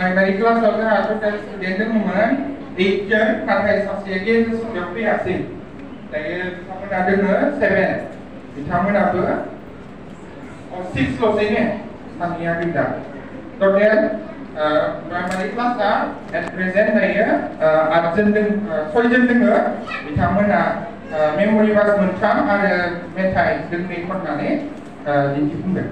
Dari kelas aku student दंमोन 8 जन नाथाय सासे गेजेरसिमाव फैयासै दायो बिथांमोना दोङो 7 बिथांमोनाबो 6 ल'सैनो सानैया गैला टटेल प्राइमारि क्लासआ एट प्रेजेन्ट दायो 8 जन 6 जन दोङो बिथांमोना मेम'रि बास 3 आरो मेथाइ दोंनै खननानै दिन्थिफुंदों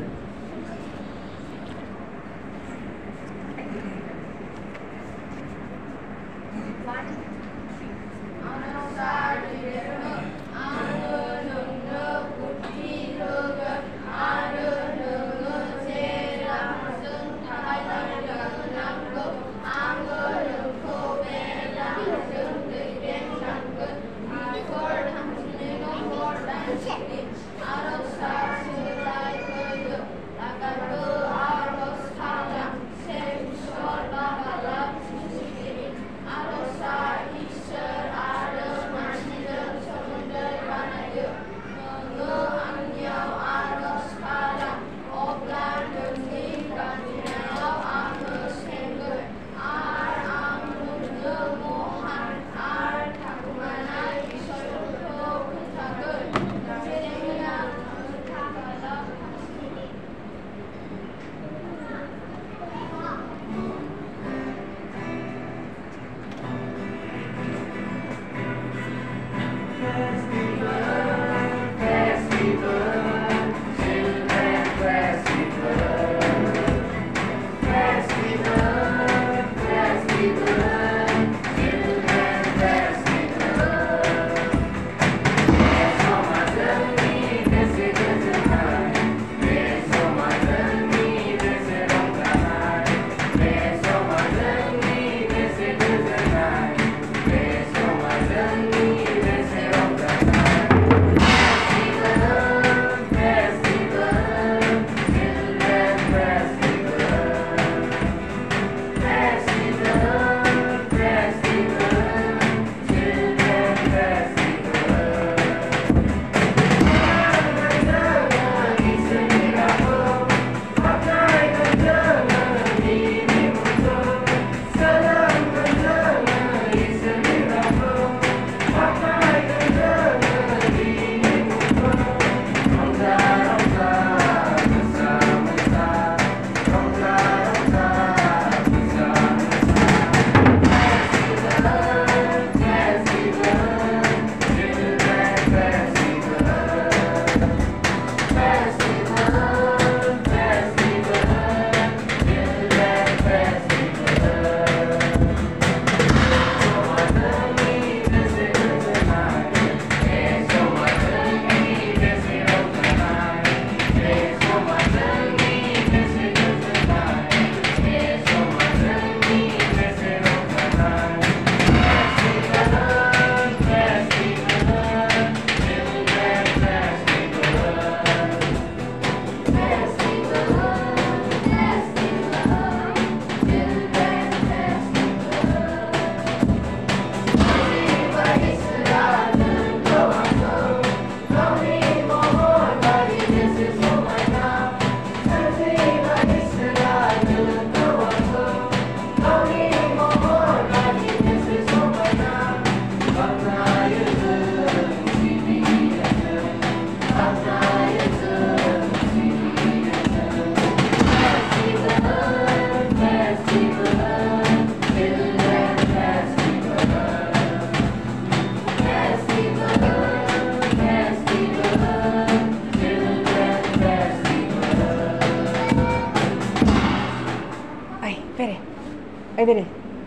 ओइ बेरे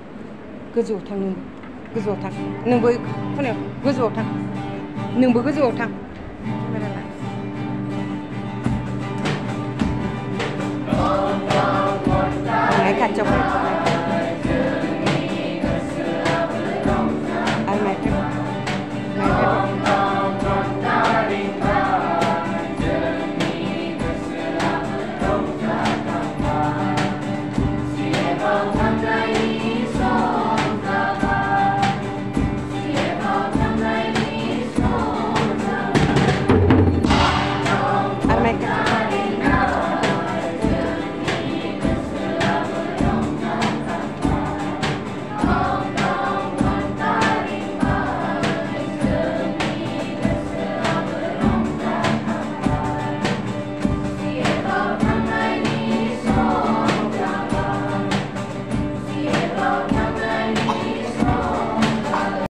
गोजौआव थां नोंबो गोजौआव थां नोंबो खनायाव गोजौआव थां नोंबो गोजौआव थां खाथियाव